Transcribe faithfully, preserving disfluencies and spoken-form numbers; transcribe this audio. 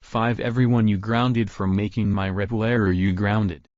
five Everyone you grounded for making my REPL error you grounded.